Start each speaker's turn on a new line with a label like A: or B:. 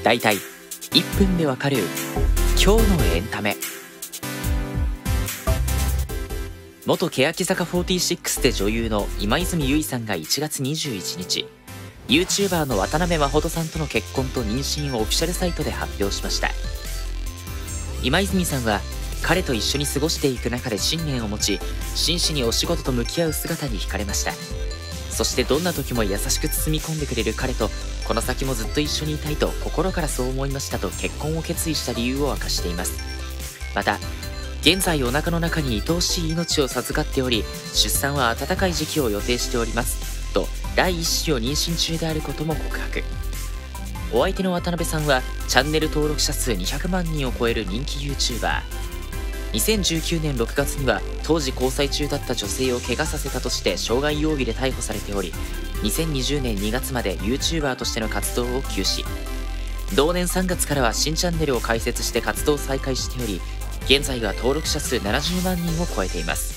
A: だいたい1分でわかる今日のエンタメ。元欅坂46で女優の今泉結衣さんが1月21日 YouTuber の渡辺真琴さんとの結婚と妊娠をオフィシャルサイトで発表しました。今泉さんは彼と一緒に過ごしていく中で信念を持ち、真摯にお仕事と向き合う姿に惹かれました。そしてどんな時も優しく包み込んでくれる彼とこの先もずっと一緒にいたいと心からそう思いましたと結婚を決意した理由を明かしています。また現在お腹の中に愛おしい命を授かっており、出産は温かい時期を予定しておりますと第一子を妊娠中であることも告白。お相手の渡辺さんはチャンネル登録者数200万人を超える人気 YouTuber。 2019年6月には当時交際中だった女性を怪我させたとして傷害容疑で逮捕されており、2020年2月まで YouTuber としての活動を休止。同年3月からは新チャンネルを開設して活動を再開しており、現在は登録者数70万人を超えています。